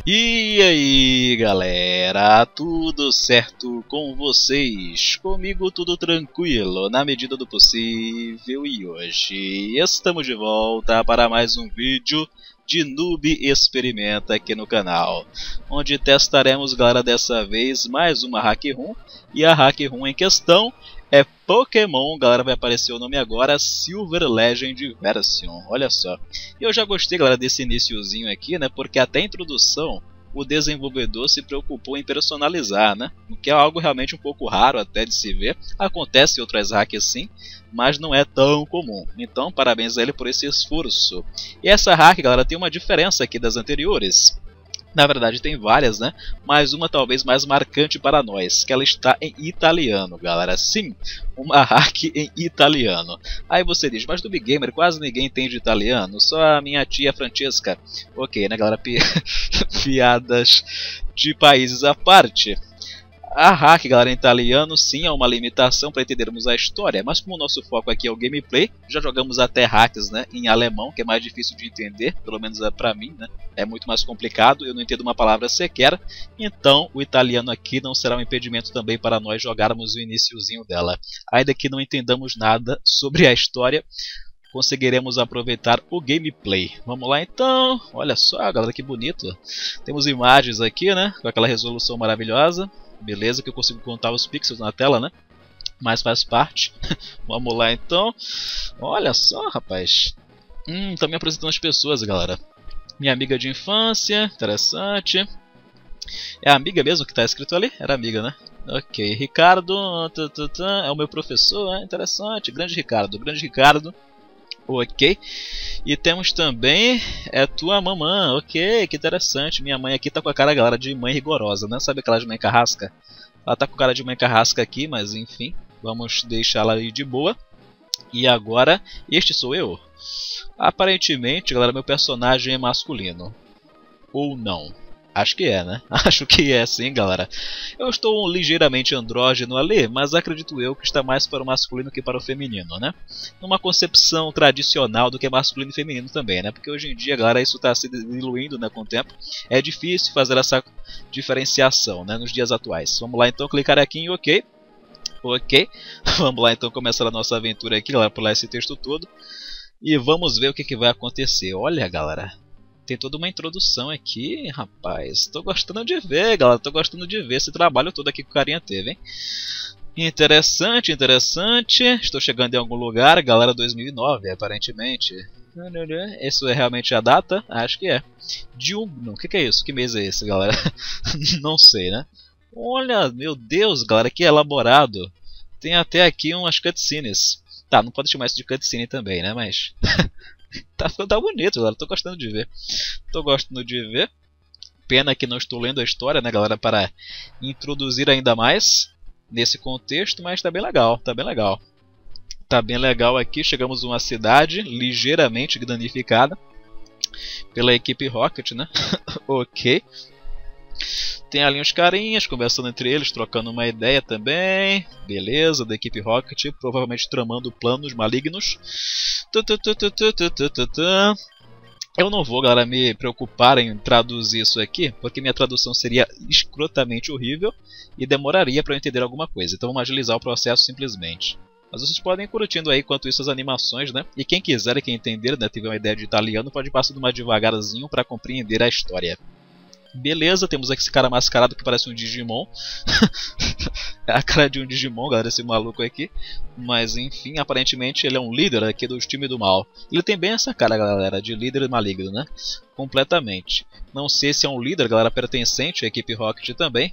E aí galera, tudo certo com vocês? Comigo tudo tranquilo, na medida do possível, e hoje estamos de volta para mais um vídeo de Noob Experimenta aqui no canal, onde testaremos, galera, dessa vez mais uma hack room, e a hack room em questão é Pokémon, galera, vai aparecer o nome agora, Silver Legend Version, olha só. E eu já gostei, galera, desse iniciozinho aqui, né, porque até a introdução o desenvolvedor se preocupou em personalizar, né, o que é algo realmente um pouco raro até de se ver. Acontece em outras hacks sim, mas não é tão comum, então parabéns a ele por esse esforço. E essa hack, galera, tem uma diferença aqui das anteriores. Na verdade tem várias, né? Mas uma talvez mais marcante para nós, que ela está em italiano, galera. Sim, uma hack em italiano. Aí você diz, mas do Big Gamer quase ninguém entende italiano, só a minha tia Francesca. Ok, né, galera? Piadas de países à parte. A hack, galera, em italiano sim é uma limitação para entendermos a história, mas como o nosso foco aqui é o gameplay, já jogamos até hacks, né, em alemão, que é mais difícil de entender, pelo menos é para mim, né, é muito mais complicado, eu não entendo uma palavra sequer, então o italiano aqui não será um impedimento também para nós jogarmos o iniciozinho dela. Ainda que não entendamos nada sobre a história, conseguiremos aproveitar o gameplay. Vamos lá então, olha só, galera, que bonito. Temos imagens aqui, né, com aquela resolução maravilhosa. Beleza, que eu consigo contar os pixels na tela, né? Mas faz parte. Vamos lá então. Olha só, rapaz. Tá me apresentando as pessoas, galera. Minha amiga de infância, interessante. É a amiga mesmo que tá escrito ali? Era amiga, né? Ok, Ricardo, é o meu professor, interessante. Grande Ricardo, grande Ricardo. Ok, e temos também tua mamãe, ok, que interessante. Minha mãe aqui tá com a cara, galera, de mãe rigorosa, né? Sabe aquela de mãe carrasca? Ela tá com cara de mãe carrasca aqui, mas enfim, vamos deixá-la aí de boa. E agora, este sou eu. Aparentemente, galera, meu personagem é masculino. Ou não? Acho que é, né? Acho que é sim, galera. Eu estou ligeiramente andrógeno ali, mas acredito eu que está mais para o masculino que para o feminino, né? Numa concepção tradicional do que é masculino e feminino também, né? Porque hoje em dia, galera, isso está se diluindo, né, com o tempo. É difícil fazer essa diferenciação, né, nos dias atuais. Vamos lá então, clicar aqui em OK. Ok. Vamos lá então começar a nossa aventura aqui, galera, pular esse texto todo. E vamos ver o que vai acontecer. Olha, galera. Tem toda uma introdução aqui, rapaz. Tô gostando de ver, galera. Tô gostando de ver esse trabalho todo aqui que o carinha teve, hein? Interessante, interessante. Estou chegando em algum lugar, galera. 2009, aparentemente. Isso é realmente a data? Acho que é. Junho. O que é isso? Que mês é esse, galera? Não sei, né? Olha, meu Deus, galera. Que elaborado. Tem até aqui umas cutscenes. Tá, não pode chamar isso de cutscene também, né? Mas... Tá bonito, galera. Tô gostando de ver. Tô gostando de ver. Pena que não estou lendo a história, né, galera, para introduzir ainda mais nesse contexto, mas tá bem legal, tá bem legal. Tá bem legal aqui. Chegamos a uma cidade ligeiramente danificada pela equipe Rocket, né? Ok. Tem ali uns carinhas conversando entre eles, trocando uma ideia também. Beleza, da equipe Rocket, provavelmente tramando planos malignos. Eu não vou, galera, me preocupar em traduzir isso aqui, porque minha tradução seria escrotamente horrível e demoraria para eu entender alguma coisa. Então vamos agilizar o processo simplesmente. Mas vocês podem ir curtindo aí enquanto isso as animações, né? E quem quiser e quem entender, né, tiver uma ideia de italiano, pode passar mais devagarzinho para compreender a história. Beleza, temos aqui esse cara mascarado que parece um Digimon. É a cara de um Digimon, galera, esse maluco aqui. Mas enfim, aparentemente ele é um líder aqui do time do mal. Ele tem bem essa cara, galera, de líder maligno, né? Completamente. Não sei se é um líder, galera, pertencente à equipe Rocket também.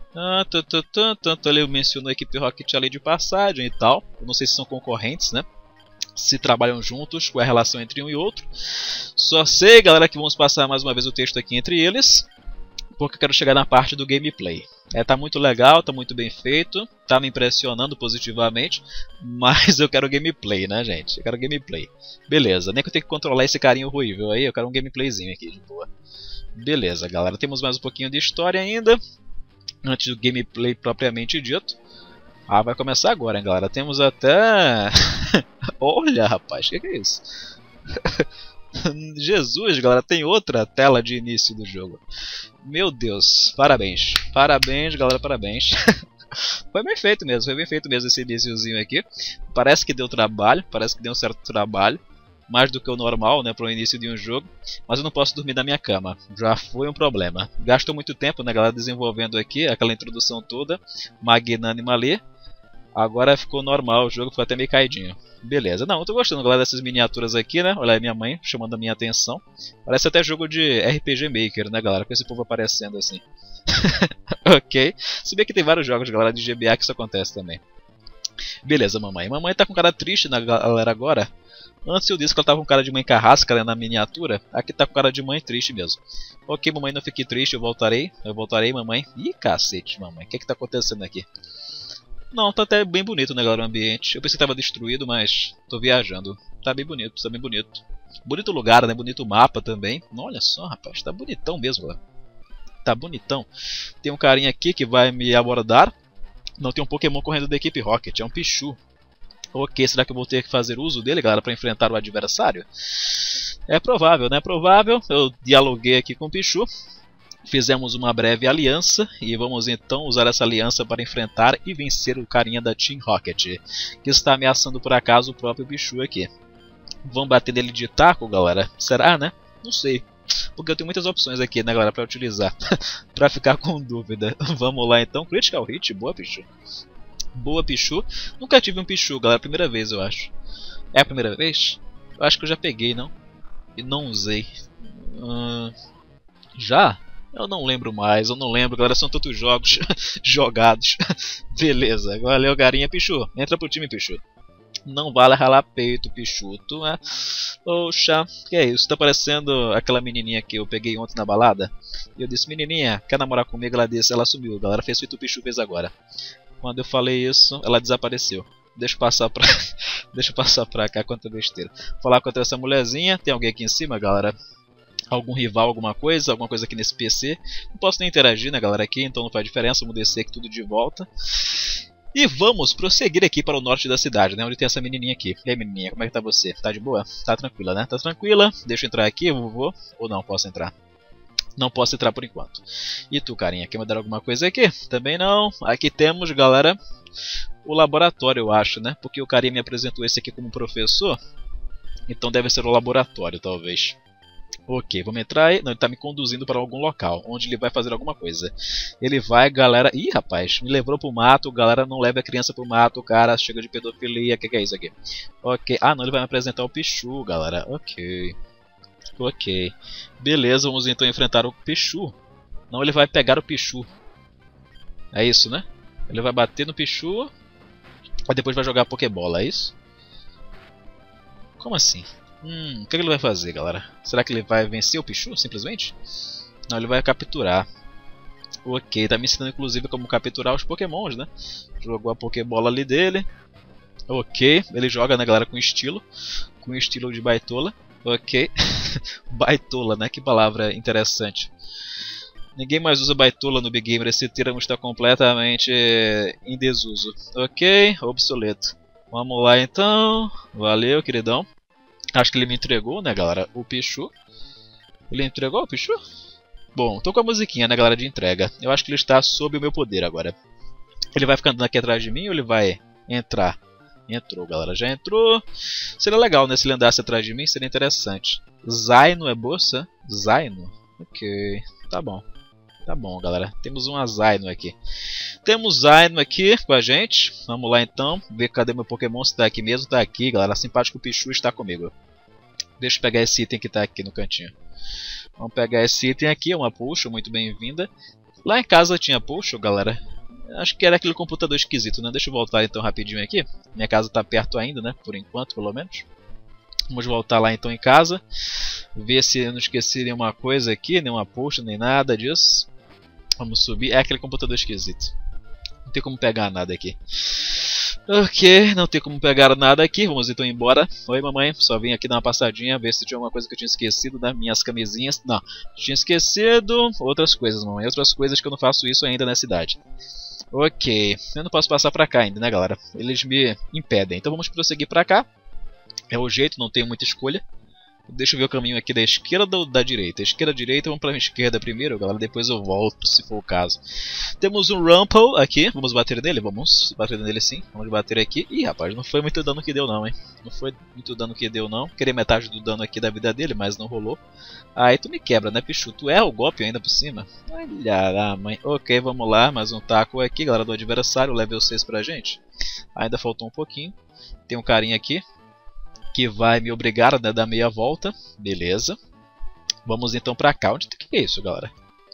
Ele mencionou a equipe Rocket ali de passagem e tal. Eu não sei se são concorrentes, né? Se trabalham juntos, qual é a relação entre um e outro. Só sei, galera, que vamos passar mais uma vez o texto aqui entre eles, porque eu quero chegar na parte do gameplay. Tá muito legal, tá muito bem feito, tá me impressionando positivamente, mas eu quero gameplay, né, gente? Eu quero gameplay. Beleza, nem que eu tenha que controlar esse carinho horrível aí, eu quero um gameplayzinho aqui de boa. Beleza, galera, temos mais um pouquinho de história ainda, antes do gameplay propriamente dito. Ah, vai começar agora, hein, galera. Temos até... Olha, rapaz, o que é isso? Jesus, galera, tem outra tela de início do jogo. Meu Deus, parabéns. Parabéns, galera, parabéns. Foi bem feito mesmo esse iniciozinho aqui. Parece que deu trabalho, parece que deu um certo trabalho. Mais do que o normal, né, para o início de um jogo. Mas eu não posso dormir na minha cama. Já foi um problema. Gastou muito tempo, né, galera, desenvolvendo aqui aquela introdução toda. Magnânima ali. Agora ficou normal, o jogo ficou até meio caidinho. Beleza, não, eu tô gostando, galera, dessas miniaturas aqui, né? Olha aí minha mãe chamando a minha atenção. Parece até jogo de RPG Maker, né, galera? Com esse povo aparecendo assim. Ok. Se bem que tem vários jogos, galera, de GBA que isso acontece também. Beleza, mamãe. Mamãe tá com cara triste, né, galera, agora. Antes eu disse que ela tava com cara de mãe carrasca, né, na miniatura. Aqui tá com cara de mãe triste mesmo. Ok, mamãe, não fique triste, eu voltarei. Eu voltarei, mamãe. Ih, cacete, mamãe. O que é que tá acontecendo aqui? Não, tá até bem bonito, né, galera, o ambiente. Eu pensei que tava destruído, mas tô viajando. Tá bem bonito, tá bem bonito. Bonito lugar, né, bonito mapa também. Olha só, rapaz, tá bonitão mesmo, galera. Tá bonitão. Tem um carinha aqui que vai me abordar. Não, tem um Pokémon correndo da equipe Rocket, é um Pichu. Ok, será que eu vou ter que fazer uso dele, galera, pra enfrentar o adversário? É provável, né, provável. Eu dialoguei aqui com o Pichu. Fizemos uma breve aliança e vamos então usar essa aliança para enfrentar e vencer o carinha da Team Rocket, que está ameaçando por acaso o próprio Pichu aqui. Vamos bater nele de taco, galera? Será, né? Não sei. Porque eu tenho muitas opções aqui, né, galera, para utilizar. Para ficar com dúvida. Vamos lá então. Critical Hit, boa, Pichu. Boa, Pichu. Nunca tive um Pichu, galera. Primeira vez, eu acho. É a primeira vez? Eu acho que eu já peguei, não? E não usei. Já? Eu não lembro mais, eu não lembro, galera, são tantos jogos jogados. Beleza, valeu, garinha, Pichu. Entra pro time, Pichu. Não vale ralar peito, Pichu. Tu é... Poxa, que é isso? Tá parecendo aquela menininha que eu peguei ontem na balada. E eu disse, menininha, quer namorar comigo? Ela disse, ela sumiu. Galera, fez feito o Pichu fez agora. Quando eu falei isso, ela desapareceu. Deixa eu passar pra... Deixa eu passar pra cá, quanta besteira. Falar contra essa mulherzinha. Tem alguém aqui em cima, galera? Algum rival, alguma coisa aqui nesse PC. Não posso nem interagir, né, galera, aqui, então não faz diferença, vamos descer aqui tudo de volta. E vamos prosseguir aqui para o norte da cidade, né, onde tem essa menininha aqui. E aí, menininha, como é que tá você? Tá de boa? Tá tranquila, né? Tá tranquila? Deixa eu entrar aqui, vovô? Ou não, posso entrar? Não posso entrar por enquanto. E tu, carinha, quer me dar alguma coisa aqui? Também não. Aqui temos, galera, o laboratório, eu acho, né? Porque o carinha me apresentou esse aqui como professor. Então deve ser o laboratório, talvez. Ok, vamos entrar aí. Não, ele tá me conduzindo para algum local, onde ele vai fazer alguma coisa. Ele vai, galera... Ih, rapaz, me levou pro mato. Galera, não leve a criança pro mato, cara. Chega de pedofilia. O que é isso aqui? Ok. Ah, não, ele vai me apresentar o Pichu, galera. Ok. Ok. Beleza, vamos então enfrentar o Pichu. Não, ele vai pegar o Pichu. É isso, né? Ele vai bater no Pichu. Aí depois vai jogar a Pokébola, é isso? Como assim? O que ele vai fazer, galera? Será que ele vai vencer o Pichu, simplesmente? Não, ele vai capturar. Ok, tá me ensinando inclusive como capturar os Pokémons, né? Jogou a Pokébola ali dele. Ok, ele joga, né, galera, com estilo. Com estilo de baitola. Ok. Baitola, né? Que palavra interessante. Ninguém mais usa baitola no Big Gamer. Esse termo está completamente em desuso. Ok, obsoleto. Vamos lá então. Valeu, queridão. Acho que ele me entregou, né, galera, o Pichu. Ele entregou o Pichu? Bom, tô com a musiquinha, né, galera, de entrega. Eu acho que ele está sob o meu poder agora. Ele vai ficar andando aqui atrás de mim ou ele vai entrar? Entrou, galera, já entrou. Seria legal, né, se ele andasse atrás de mim, seria interessante. Zaino é bolsa? Zaino? Ok, tá bom. Tá bom, galera. Temos um Zaino aqui. Temos Zaino aqui com a gente. Vamos lá então. Ver cadê meu Pokémon. Se tá aqui mesmo. Tá aqui, galera. Simpático Pichu está comigo. Deixa eu pegar esse item que tá aqui no cantinho. Vamos pegar esse item aqui. É uma Pulsion. Muito bem-vinda. Lá em casa tinha Pulsion, galera. Acho que era aquele computador esquisito, né? Deixa eu voltar então rapidinho aqui. Minha casa tá perto ainda, né? Por enquanto, pelo menos. Vamos voltar lá então em casa. Ver se eu não esqueci nenhuma coisa aqui. Nenhuma Pulsion, nem nada disso. Vamos subir. É aquele computador esquisito. Não tem como pegar nada aqui. Ok, não tem como pegar nada aqui. Vamos então embora. Oi, mamãe. Só vim aqui dar uma passadinha, ver se tinha alguma coisa que eu tinha esquecido, né? Minhas camisinhas. Não, tinha esquecido outras coisas, mamãe. Outras coisas que eu não faço isso ainda na cidade. Ok, eu não posso passar pra cá ainda, né, galera? Eles me impedem. Então vamos prosseguir pra cá. É o jeito, não tenho muita escolha. Deixa eu ver o caminho aqui da esquerda ou da direita. Esquerda, direita, vamos pra esquerda primeiro, galera. Depois eu volto, se for o caso. Temos um Rumple aqui. Vamos bater nele? Vamos bater nele sim. Vamos bater aqui. Ih, rapaz, não foi muito dano que deu não, hein. Não foi muito dano que deu não. Queria metade do dano aqui da vida dele, mas não rolou. Aí tu me quebra, né, Pichu? Tu erra o golpe ainda por cima. Olha a mãe. Ok, vamos lá. Mais um taco aqui, galera, do adversário. Level 6 pra gente. Ainda faltou um pouquinho. Tem um carinha aqui que vai me obrigar a dar meia volta. Beleza. Vamos então pra cá. O que é isso, galera?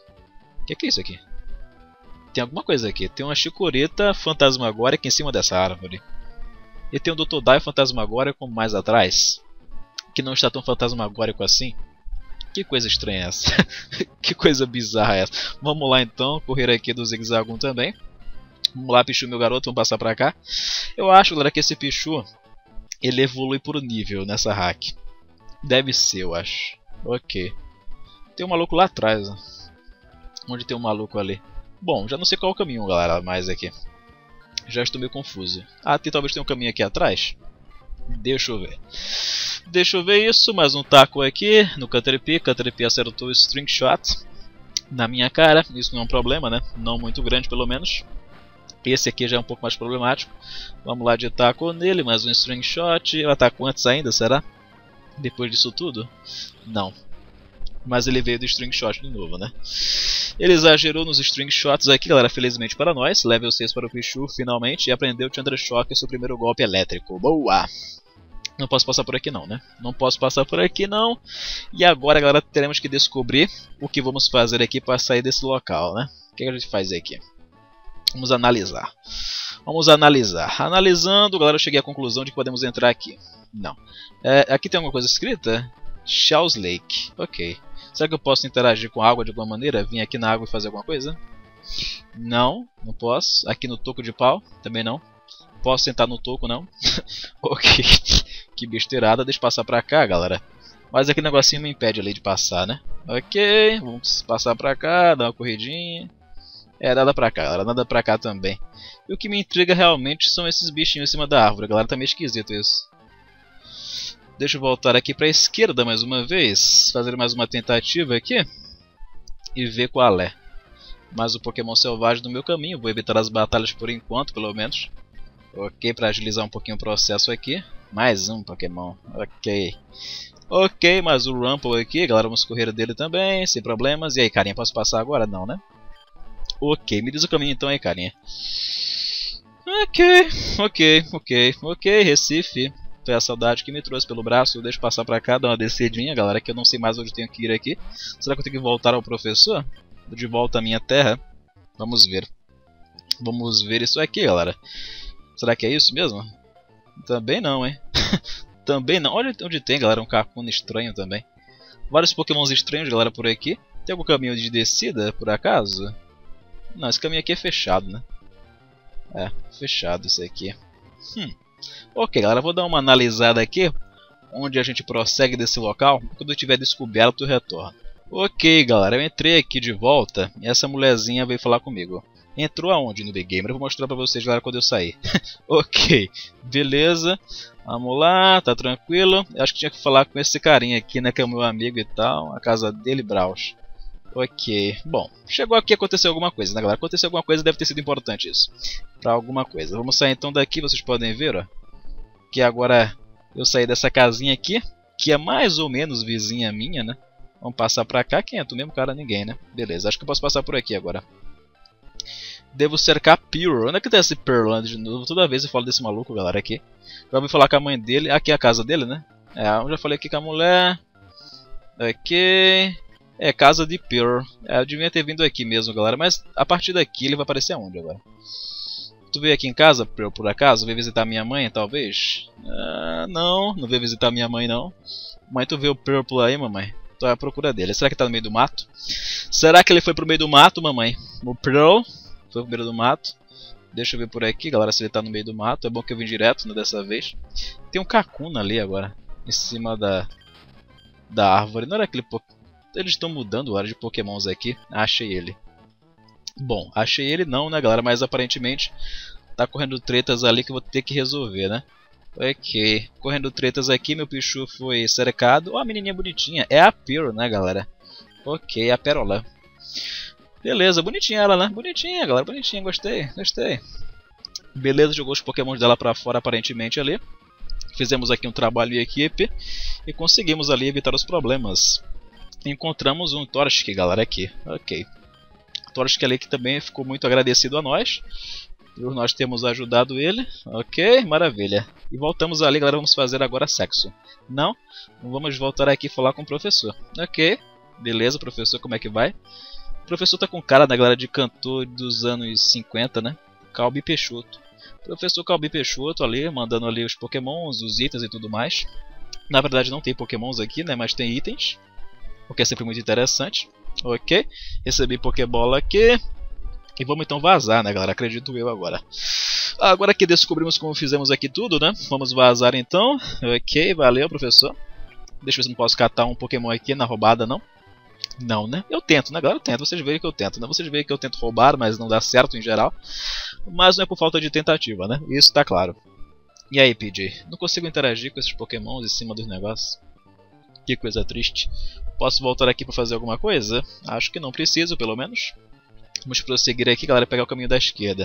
O que é isso aqui? Tem alguma coisa aqui. Tem uma chicoreta fantasmagórica em cima dessa árvore. E tem um Dr. Dai fantasmagórico mais atrás. Que não está tão fantasmagórico assim. Que coisa estranha é essa? Que coisa bizarra é essa? Vamos lá então. Correr aqui do Zigzagoon também. Vamos lá, Pichu, meu garoto. Vamos passar pra cá. Eu acho, galera, que esse Pichu ele evolui por nível nessa hack. Deve ser, eu acho. Ok. Tem um maluco lá atrás. Ó. Onde tem um maluco ali? Bom, já não sei qual é o caminho, galera, mais aqui. Já estou meio confuso. Ah, talvez tenha um caminho aqui atrás? Deixa eu ver. Deixa eu ver isso. Mais um taco aqui no Caterpie. Caterpie acertou o String Shot na minha cara. Isso não é um problema, né? Não muito grande, pelo menos. Esse aqui já é um pouco mais problemático. Vamos lá de taco nele, mais um String Shot. Eu ataco antes ainda, será? Depois disso tudo? Não. Mas ele veio do String Shot de novo, né? Ele exagerou nos String Shots aqui, galera, felizmente para nós. Level 6 para o Pichu, finalmente. E aprendeu o Thunder Shock, seu primeiro golpe elétrico. Boa! Não posso passar por aqui não, né? Não posso passar por aqui não. E agora, galera, teremos que descobrir o que vamos fazer aqui para sair desse local, né? O que a gente faz aqui? Vamos analisar. Vamos analisar. Analisando, galera, eu cheguei à conclusão de que podemos entrar aqui. Não. Aqui tem alguma coisa escrita? Shaw's Lake. Ok. Será que eu posso interagir com a água de alguma maneira? Vir aqui na água e fazer alguma coisa? Não, não posso. Aqui no toco de pau? Também não. Posso sentar no toco, não? Ok. Que besteirada. Deixa eu passar pra cá, galera. Mas aquele negocinho me impede ali de passar, né? Ok. Vamos passar pra cá, dar uma corridinha. Nada pra cá, galera, nada pra cá também. E o que me intriga realmente são esses bichinhos em cima da árvore, galera, tá meio esquisito isso. Deixa eu voltar aqui pra esquerda mais uma vez, fazer mais uma tentativa aqui. E ver qual é. Mais um Pokémon selvagem no meu caminho, vou evitar as batalhas por enquanto, pelo menos. Ok, pra agilizar um pouquinho o processo aqui. Mais um Pokémon, ok. Ok, mais o Rumple aqui, galera, vamos correr dele também, sem problemas. E aí, carinha, posso passar agora? Não, né? Ok, me diz o caminho então aí, carinha. Ok, Recife. Foi a saudade que me trouxe pelo braço. Eu deixo passar pra cá, dar uma descidinha, galera, que eu não sei mais onde tenho que ir aqui. Será que eu tenho que voltar ao professor? De volta à minha terra? Vamos ver. Vamos ver isso aqui, galera. Será que é isso mesmo? Também não, hein? Também não. Olha onde tem, galera, um Kakuna estranho também. Vários Pokémons estranhos, galera, por aqui. Tem algum caminho de descida, por acaso? Não, esse caminho aqui é fechado, né? Fechado isso aqui. Ok, galera, vou dar uma analisada aqui. Onde a gente prossegue desse local. Quando eu tiver descoberto, eu retorno. Ok, galera, eu entrei aqui de volta. E essa mulherzinha veio falar comigo. Entrou aonde no Big Gamer? Eu vou mostrar pra vocês, galera, quando eu sair. Ok, beleza. Vamos lá, tá tranquilo. Eu acho que tinha que falar com esse carinha aqui, né? Que é o meu amigo e tal. A casa dele, Braus. Ok, bom, chegou aqui e aconteceu alguma coisa, né, galera? Aconteceu alguma coisa, deve ter sido importante isso. Pra alguma coisa. Vamos sair então daqui, vocês podem ver, ó. Que agora eu saí dessa casinha aqui, que é mais ou menos vizinha minha, né? Vamos passar pra cá, quem é tu mesmo, cara? Ninguém, né? Beleza, acho que eu posso passar por aqui agora. Devo cercar Pearl. Onde é que tem esse Pearl de novo? Toda vez eu falo desse maluco, galera, aqui. Já vou falar com a mãe dele. Aqui é a casa dele, né? Eu já falei aqui com a mulher. Ok... casa de Pearl. Eu devia ter vindo aqui mesmo, galera. Mas a partir daqui ele vai aparecer aonde agora? Tu veio aqui em casa, Pearl, por acaso? Veio visitar minha mãe, talvez? Não veio visitar minha mãe, não. Mãe, tu vê o Pearl por aí, mamãe? Tô à procura dele. Será que tá no meio do mato? Será que ele foi pro meio do mato, mamãe? O Pearl foi pro meio do mato. Deixa eu ver por aqui, galera, se ele tá no meio do mato. É bom que eu vim direto, né, dessa vez. Tem um Kakuna ali agora. Em cima da árvore. Não era aquele Pokémon. Eles estão mudando a área de Pokémons aqui. Achei ele. Bom, achei ele não, né, galera? Mas aparentemente tá correndo tretas ali que eu vou ter que resolver, né? Ok, correndo tretas aqui, meu Pichu foi cercado. Ó, a menininha bonitinha, é a Pearl, né, galera? Ok, a Pérola. Beleza, bonitinha ela, né? Bonitinha, galera, bonitinha, gostei, gostei. Beleza, jogou os pokémons dela pra fora aparentemente ali. Fizemos aqui um trabalho em equipe e conseguimos ali evitar os problemas. Encontramos um Torchic, galera, aqui. Ok. Torchic ali que também ficou muito agradecido a nós. Por nós temos ajudado ele. Ok, maravilha. E voltamos ali, galera, vamos fazer agora sexo. Não? Vamos voltar aqui e falar com o professor. Ok, beleza, professor, como é que vai? O professor tá com cara, né, galera, de cantor dos anos 50, né? Calbi Peixoto. Professor Calbi Peixoto ali, mandando ali os pokémons, os itens e tudo mais. Na verdade não tem pokémons aqui, né, mas tem itens. O que é sempre muito interessante. Ok, recebi Pokébola aqui. E vamos então vazar, né, galera? Acredito eu agora. Agora que descobrimos como fizemos aqui tudo, né? Vamos vazar então. Ok, valeu, professor. Deixa eu ver se não posso catar um Pokémon aqui na roubada, não. Não, né? Eu tento, né, galera? Eu tento. Vocês veem que eu tento, né? Vocês veem que eu tento roubar, mas não dá certo em geral. Mas não é por falta de tentativa, né? Isso tá claro. E aí, PJ? Não consigo interagir com esses Pokémons em cima dos negócios. Que coisa triste. Posso voltar aqui para fazer alguma coisa? Acho que não preciso, pelo menos. Vamos prosseguir aqui, galera, pegar o caminho da esquerda.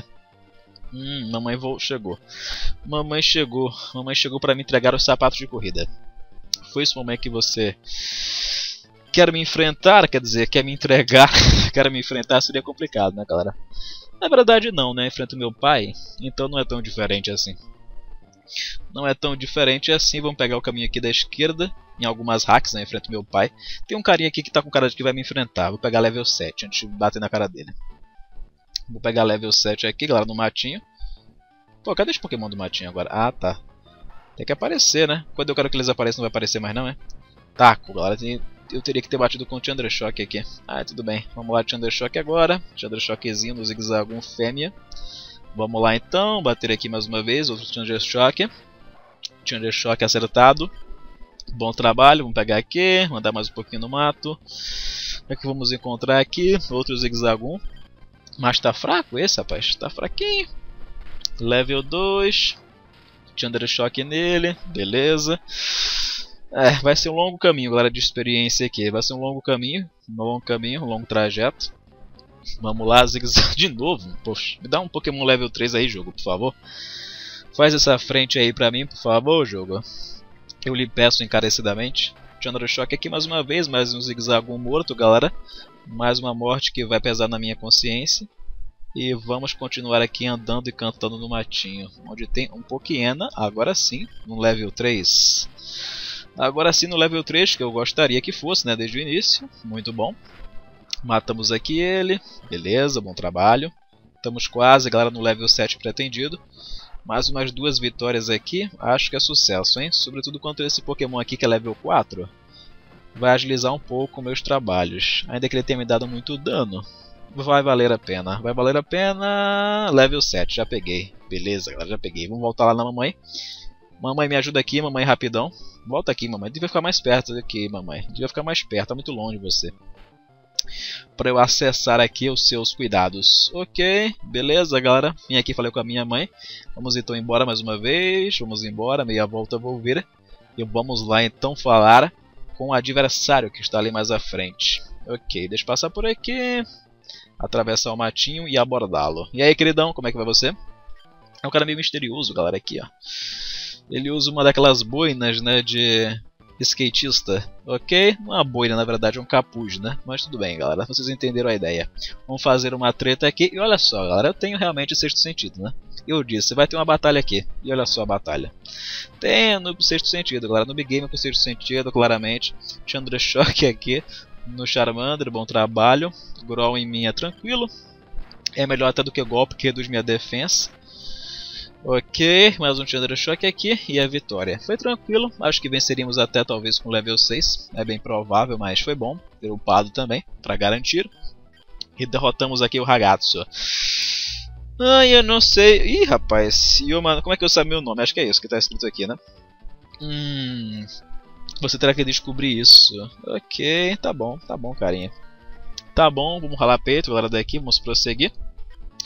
Mamãe chegou. Mamãe chegou. Mamãe chegou para me entregar os sapatos de corrida. Foi isso, mamãe, que você quer me enfrentar? Quer dizer, quer me entregar? Quer me enfrentar seria complicado, né, galera? Na verdade não, né? Enfrento meu pai, então não é tão diferente assim. Não é tão diferente assim. Vamos pegar o caminho aqui da esquerda. Em algumas hacks, né? Enfrento meu pai. Tem um carinha aqui que tá com cara de que vai me enfrentar. Vou pegar level 7 antes de bater na cara dele. Vou pegar level 7 aqui, galera, no matinho. Pô, cadê os Pokémon do matinho agora? Ah, tá. Tem que aparecer, né? Quando eu quero que eles apareçam, não vai aparecer mais não, é? Taco, galera. Eu teria que ter batido com o Thundershock aqui. Ah, tudo bem. Vamos lá, Thundershock agora. Thundershockzinho no Zigzagoon fêmea. Vamos lá então, bater aqui mais uma vez, outro Thundershock. Thundershock acertado. Bom trabalho, vamos pegar aqui, mandar mais um pouquinho no mato. O que é que vamos encontrar aqui? Outro Zigzagoon. Mas tá fraco esse, rapaz, tá fraquinho. Level 2. Thundershock nele, beleza. Vai ser um longo caminho, galera, de experiência aqui. Vai ser um longo caminho, um longo trajeto. Vamos lá, Zigzag de novo. Poxa, me dá um Pokémon level 3 aí, jogo, por favor. Faz essa frente aí pra mim, por favor, jogo. Eu lhe peço encarecidamente. Thundershock aqui mais uma vez, mais um Zigzagoon morto, galera. Mais uma morte que vai pesar na minha consciência. E vamos continuar aqui andando e cantando no matinho. Onde tem um Pokéena, agora sim, no level 3. Agora sim no level 3, que eu gostaria que fosse, né, desde o início. Muito bom. Matamos aqui ele. Beleza, bom trabalho. Estamos quase, galera, no level 7 pretendido. Mais umas 2 vitórias aqui, acho que é sucesso, hein? Sobretudo quanto esse Pokémon aqui que é level 4. Vai agilizar um pouco meus trabalhos. Ainda que ele tenha me dado muito dano. Vai valer a pena. Vai valer a pena. Level 7, já peguei. Beleza, galera, já peguei. Vamos voltar lá na mamãe. Mamãe, me ajuda aqui, mamãe, rapidão. Volta aqui, mamãe. Devia ficar mais perto daqui, mamãe. Devia ficar mais perto, tá muito longe você. Para eu acessar aqui os seus cuidados. Ok, beleza, galera. Vim aqui, falei com a minha mãe. Vamos então embora mais uma vez. Vamos embora, meia volta eu vou vir. E vamos lá então falar com o adversário que está ali mais à frente. Ok, deixa eu passar por aqui. Atravessar o matinho e abordá-lo. E aí, queridão, como é que vai você? É um cara meio misterioso, galera, aqui, ó. Ele usa uma daquelas boinas, né, de skatista, ok? Não é uma boina, na verdade, é um capuz, né? Mas tudo bem, galera, vocês entenderam a ideia. Vamos fazer uma treta aqui, e olha só, galera, eu tenho realmente sexto sentido, né? Eu disse, vai ter uma batalha aqui, e olha só a batalha. Tem no sexto sentido, galera, no Big Game com sexto sentido, claramente. Thundershock aqui, no Charmander, bom trabalho. Growl em mim é tranquilo. É melhor até do que golpe, que reduz minha defesa. Ok, mais um Thundershock aqui e a vitória. Foi tranquilo, acho que venceríamos até talvez com level 6. É bem provável, mas foi bom ter upado também, para garantir. E derrotamos aqui o Ragazzo. Ai, eu não sei... Ih, rapaz, Yoma... como é que eu sabia meu nome? Acho que é isso que está escrito aqui, né? Você terá que descobrir isso. Ok, tá bom, carinha. Tá bom, vamos ralar peito, galera daqui, vamos prosseguir.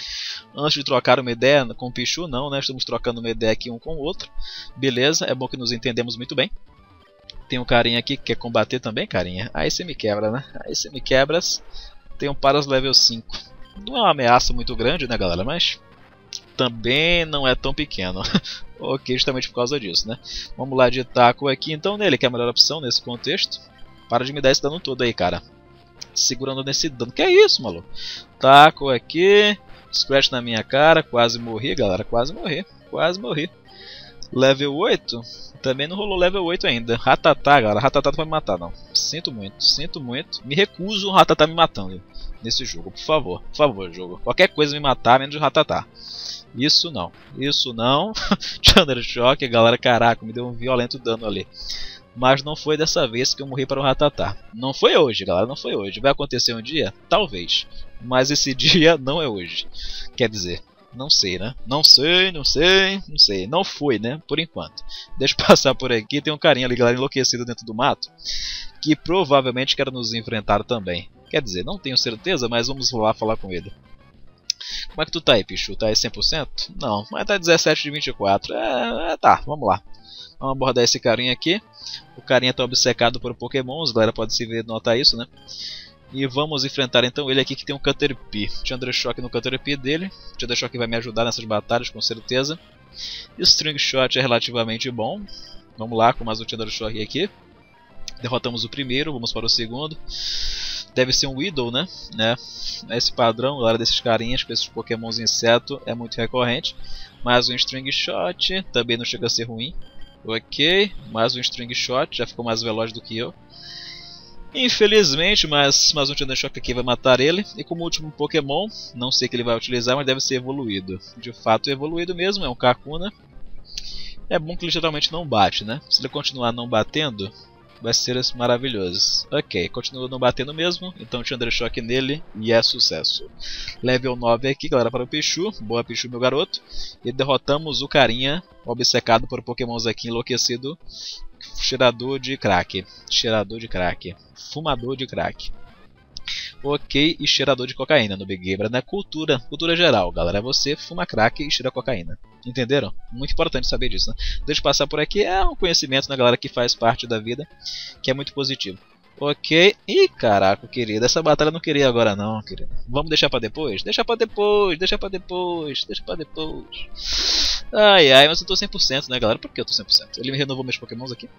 Antes de trocar uma ideia com o Pichu, não, né? Estamos trocando uma ideia aqui um com o outro. Beleza, é bom que nos entendemos muito bem. Tem um carinha aqui que quer combater também, carinha. Aí você me quebra, né? Aí você me quebras. Tem um Paras level 5. Não é uma ameaça muito grande, né, galera? Mas também não é tão pequeno. Ok, justamente por causa disso, né? Vamos lá de taco aqui então nele, que é a melhor opção nesse contexto. Para de me dar esse dano todo aí, cara. Segurando nesse dano. Que é isso, maluco? Taco aqui. Scratch na minha cara. Quase morri, galera. Quase morri. Quase morri. Level 8? Também não rolou level 8 ainda. Ratatá, galera. Ratatá não vai me matar, não. Sinto muito. Sinto muito. Me recuso o Ratatá me matando nesse jogo. Por favor. Por favor, jogo. Qualquer coisa me matar, menos o Ratatá. Isso não. Isso não. Thundershock, galera. Caraca, me deu um violento dano ali. Mas não foi dessa vez que eu morri para o Ratatá. Não foi hoje, galera, não foi hoje. Vai acontecer um dia? Talvez. Mas esse dia não é hoje. Quer dizer, não sei, né? Não sei, não sei, não sei. Não foi, né? Por enquanto. Deixa eu passar por aqui. Tem um carinha ali, galera, enlouquecido dentro do mato. Que provavelmente quer nos enfrentar também. Quer dizer, não tenho certeza, mas vamos lá falar com ele. Como é que tu tá aí, Pichu? Tá aí 100%? Não, mas tá 17 de 24. Tá, vamos lá. Vamos abordar esse carinha aqui. O carinha tá obcecado por Pokémons, galera pode se ver, notar isso, né? E vamos enfrentar então ele aqui que tem um Caterpie. Thundershock no Caterpie dele. Thundershock vai me ajudar nessas batalhas com certeza. String Shot é relativamente bom. Vamos lá com mais um Thundershock aqui. Derrotamos o primeiro, vamos para o segundo. Deve ser um Weedle, né? Esse padrão, galera, desses carinhas com esses Pokémons inseto é muito recorrente. Mais um String Shot, também não chega a ser ruim. Ok, mais um String Shot, já ficou mais veloz do que eu. Infelizmente, mas mais um Thundershock aqui vai matar ele. E como último Pokémon, não sei o que ele vai utilizar, mas deve ser evoluído. De fato evoluído mesmo, é um Kakuna. É bom que ele geralmente não bate, né? Se ele continuar não batendo, vai ser maravilhoso. Ok, continua não batendo mesmo, então Thundershock nele e é sucesso. Level 9 aqui, galera, para o Pichu. Boa, Pichu, meu garoto. E derrotamos o carinha obcecado por Pokémons aqui, enlouquecido. Cheirador de crack. Cheirador de crack. Fumador de crack. Ok, e cheirador de cocaína no Big Gamer, né? Cultura geral, galera. Você fuma crack e cheira cocaína. Entenderam? Muito importante saber disso, né? Deixa eu passar por aqui. É um conhecimento, né, galera, que faz parte da vida, que é muito positivo. Ok. Ih, caraca, querido. Essa batalha eu não queria agora não, querido. Vamos deixar pra depois? Deixa pra depois, deixa pra depois, deixa pra depois. Ai, ai, mas eu tô 100%, né, galera? Por que eu tô 100%? Ele me renovou meus Pokémons aqui?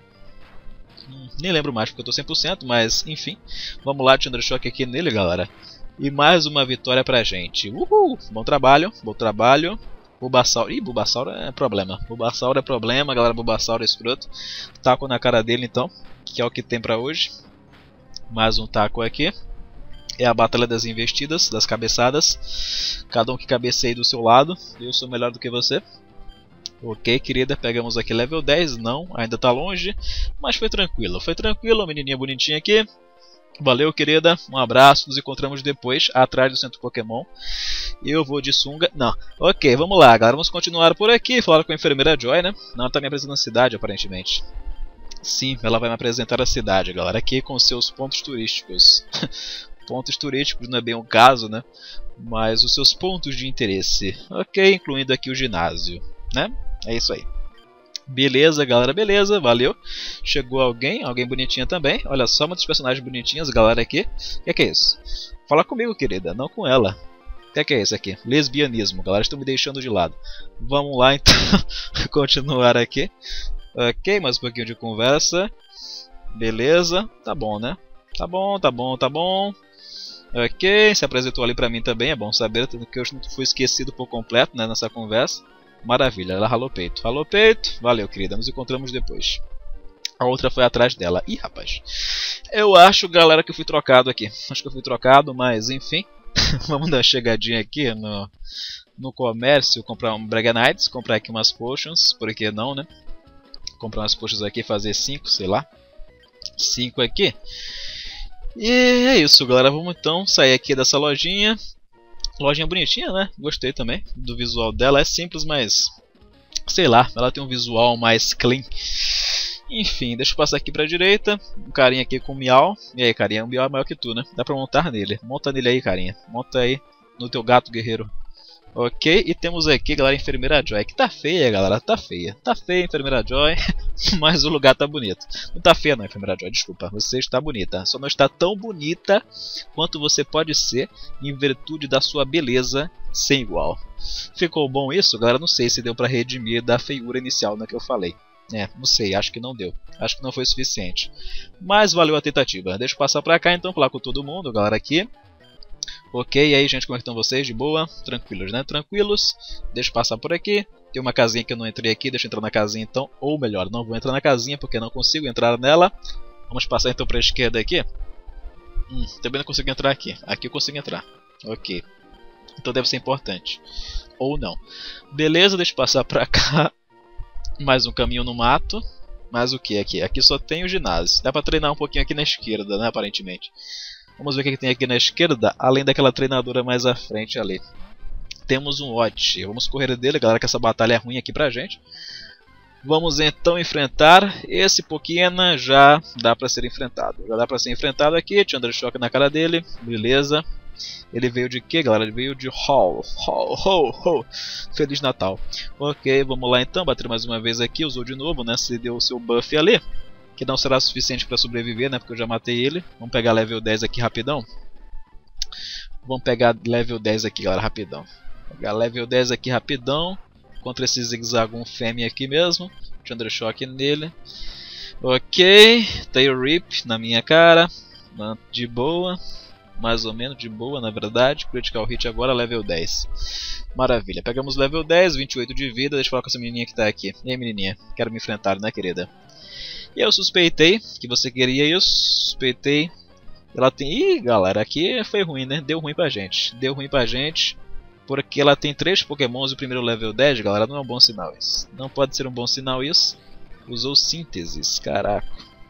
Nem lembro mais porque eu tô 100%, mas enfim. Vamos lá, Thundershock aqui nele, galera. E mais uma vitória pra gente. Uhul! Bom trabalho, bom trabalho. Bulbasaur. Ih, Bulbasaur é problema. Bulbasaur é problema, galera. Bulbasaur é escroto. Taco na cara dele então, que é o que tem pra hoje. Mais um taco aqui. É a batalha das investidas, das cabeçadas. Cada um que cabeceie do seu lado. Eu sou melhor do que você. Ok, querida, pegamos aqui level 10, não, ainda tá longe, mas foi tranquilo, menininha bonitinha aqui. Valeu, querida, um abraço, nos encontramos depois, atrás do centro Pokémon. Eu vou de sunga, não, ok, vamos lá, galera, vamos continuar por aqui, falar com a enfermeira Joy, né? Não, ela tá me apresentando a cidade, aparentemente. Sim, ela vai me apresentar a cidade, galera, aqui com seus pontos turísticos. Pontos turísticos não é bem um caso, né? Mas os seus pontos de interesse, ok, incluindo aqui o ginásio, né? É isso aí. Beleza, galera, beleza, valeu. Chegou alguém bonitinha também. Olha só, uma das personagens bonitinhas, galera, aqui. O que é isso? Fala comigo, querida, não com ela. O que é isso aqui? Lesbianismo, galera, estão me deixando de lado. Vamos lá, então, continuar aqui. Ok, mais um pouquinho de conversa. Beleza, tá bom, né? Tá bom, tá bom, tá bom. Ok, se apresentou ali pra mim também, é bom saber que eu não fui esquecido por completo, né, nessa conversa. Maravilha, ela ralou peito. Ralou peito, valeu, querida, nos encontramos depois. A outra foi atrás dela. Ih, rapaz. Eu acho, galera, que eu fui trocado aqui. Acho que eu fui trocado, mas enfim. Vamos dar uma chegadinha aqui no comércio. Comprar um Braganites, comprar aqui umas potions. Por que não, né? Comprar umas potions aqui, fazer 5, sei lá. 5 aqui. E é isso, galera. Vamos então sair aqui dessa lojinha. Lojinha bonitinha, né? Gostei também do visual dela. É simples, mas sei lá, ela tem um visual mais clean. Enfim, deixa eu passar aqui pra direita. Um carinha aqui com um miau. E aí, carinha, o miau é maior que tu, né? Dá pra montar nele. Monta nele aí, carinha. Monta aí no teu gato guerreiro. Ok, e temos aqui, galera, a enfermeira Joy, que tá feia, galera, tá feia. Tá feia a enfermeira Joy, mas o lugar tá bonito. Não tá feia não, enfermeira Joy, desculpa, você está bonita. Só não está tão bonita quanto você pode ser em virtude da sua beleza sem igual. Ficou bom isso, galera? Não sei se deu pra redimir da feiura inicial, né, que eu falei. Não sei, acho que não deu. Acho que não foi suficiente. Mas valeu a tentativa. Deixa eu passar pra cá então, falar com todo mundo, galera, aqui. Ok, e aí gente, como é que estão vocês? De boa? Tranquilos, né? Tranquilos. Deixa eu passar por aqui. Tem uma casinha que eu não entrei aqui, deixa eu entrar na casinha então. Ou melhor, não vou entrar na casinha porque não consigo entrar nela. Vamos passar então para a esquerda aqui. Também não consigo entrar aqui. Aqui eu consigo entrar. Ok. Então deve ser importante. Ou não. Beleza, deixa eu passar pra cá. Mais um caminho no mato. Mais o que aqui? Aqui só tem o ginásio. Dá pra treinar um pouquinho aqui na esquerda, né? Aparentemente. Vamos ver o que tem aqui na esquerda, além daquela treinadora mais à frente ali. Temos um Watch. Vamos correr dele, galera, que essa batalha é ruim aqui pra gente. Vamos então enfrentar esse Pokémon. Já dá pra ser enfrentado. Já dá pra ser enfrentado aqui. Thundershock na cara dele. Beleza. Ele veio de quê, galera? Ele veio de Ho. Feliz Natal. Ok, vamos lá então. Bater mais uma vez aqui. Usou de novo, né? Se deu o seu buff ali. Que não será suficiente para sobreviver, né? Porque eu já matei ele. Vamos pegar level 10 aqui rapidão. Vamos pegar level 10 aqui, galera, rapidão. Pegar level 10 aqui rapidão. Contra esse Zigzagoon Fêmea aqui mesmo. Thundershock nele. Ok. Tail Rip na minha cara. De boa. Mais ou menos de boa, na verdade. Critical Hit agora, level 10. Maravilha. Pegamos level 10, 28 de vida. Deixa eu falar com essa menininha que tá aqui. E aí, menininha? Quero me enfrentar, né, querida? E eu suspeitei que você queria isso, suspeitei. Ela tem... Ih, galera, aqui foi ruim, né? Deu ruim pra gente. Deu ruim pra gente. Porque ela tem 3 pokémons e o primeiro level 10, galera, não é um bom sinal isso. Não pode ser um bom sinal isso. Usou sínteses, caraca.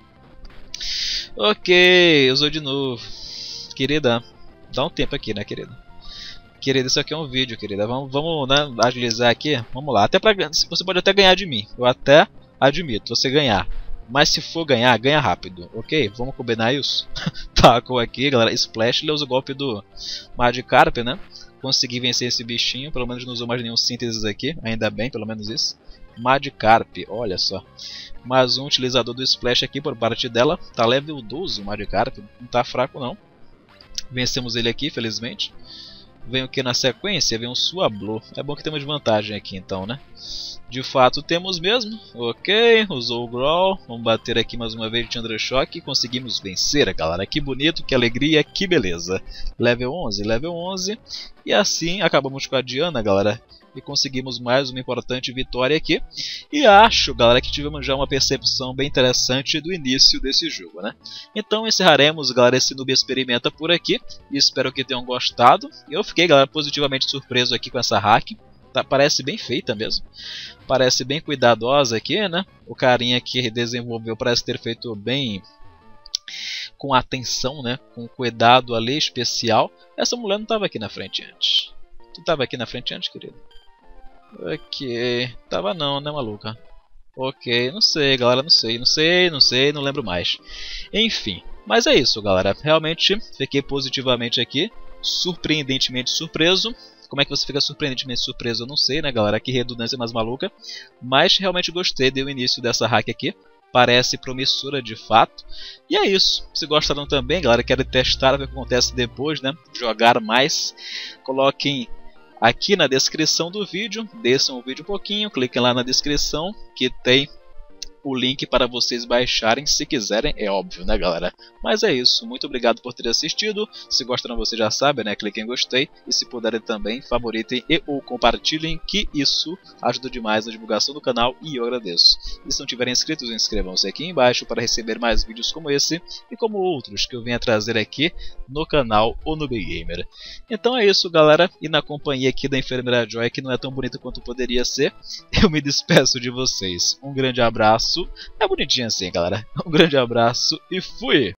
Ok, usou de novo. Querida, dá um tempo aqui, né, querida? Querida, isso aqui é um vídeo, querida. Vamos né, agilizar aqui. Vamos lá. Até pra... Você pode até ganhar de mim. Eu até admito, você ganhar. Mas se for ganhar, ganha rápido, ok? Vamos combinar isso? Taco aqui, galera. Splash, ele usa o golpe do Magikarp, né? Consegui vencer esse bichinho, pelo menos não usou mais nenhum sínteses aqui. Ainda bem, pelo menos isso. Magikarp, olha só. Mais um utilizador do Splash aqui por parte dela. Tá level 12 o Magikarp, não tá fraco não. Vencemos ele aqui, felizmente. Vem o que na sequência? Vem um Swablu. É bom que temos vantagem aqui então, né? De fato temos mesmo. Ok, usou o Growl. Vamos bater aqui mais uma vez de Thundershock e conseguimos vencer, galera. Que bonito, que alegria, que beleza. Level 11, level 11. E assim acabamos com a Diana, galera. E conseguimos mais uma importante vitória aqui. E acho, galera, que tivemos já uma percepção bem interessante do início desse jogo, né? Então encerraremos, galera, esse Noob Experimenta por aqui. E espero que tenham gostado. Eu fiquei, galera, positivamente surpreso aqui com essa hack. Tá, parece bem feita mesmo. Parece bem cuidadosa aqui, né? O carinha que desenvolveu parece ter feito bem... com atenção, né? Com cuidado ali especial. Essa mulher não estava aqui na frente antes. Tu estava aqui na frente antes, querido? Ok, tava não, né, maluca? Ok, não sei, galera, não sei, não lembro mais. Enfim, mas é isso, galera. Realmente fiquei positivamente aqui, surpreendentemente surpreso. Como é que você fica surpreendentemente surpreso, eu não sei, né, galera? Que redundância mais maluca. Mas realmente gostei do início dessa hack aqui. Parece promissora de fato. E é isso. Se gostaram também, galera, querem testar, ver o que acontece depois, né? Jogar mais. Coloquem aqui na descrição do vídeo, desçam o vídeo um pouquinho, cliquem lá na descrição que tem o link para vocês baixarem se quiserem, é óbvio, né, galera? Mas é isso, muito obrigado por ter assistido. Se gostaram, vocês já sabem, né? Cliquem em gostei e se puderem também, favoritem e ou compartilhem, que isso ajuda demais na divulgação do canal e eu agradeço. E se não tiverem inscritos, inscrevam-se aqui embaixo para receber mais vídeos como esse e como outros que eu venho a trazer aqui no canal ou no Big Gamer. Então é isso, galera, e na companhia aqui da enfermeira Joy, que não é tão bonita quanto poderia ser, eu me despeço de vocês. Um grande abraço. É bonitinho assim, galera. Um grande abraço e fui!